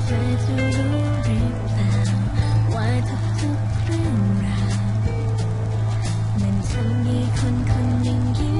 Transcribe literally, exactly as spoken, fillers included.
เธอจะรู้หรือเปล่าว่าทุกๆเรื่องราวมันทำให้คนคนหนึ่งยิ้ม